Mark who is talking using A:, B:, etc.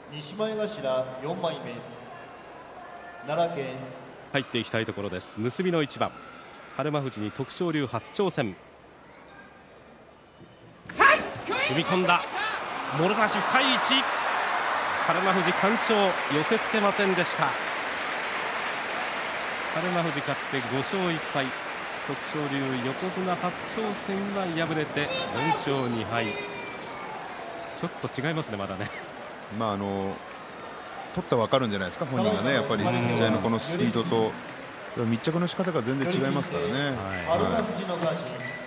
A: 西前頭4枚目奈良県
B: 入っていきたいところです。結びの一番、日馬富士に徳勝龍初挑戦。踏み込んだもろ差し深い位置、日馬富士完勝、寄せつけませんでした。日馬富士勝って5勝1敗、徳勝龍横綱初挑戦は敗れて4勝2敗。ちょっと違いますね、まだね。
C: 取ったら分かるんじゃないですか、本人がね。やっぱり立ち合いのこのスピードと密着の仕方が全然違いますからね。
A: 日馬富士の勝ち。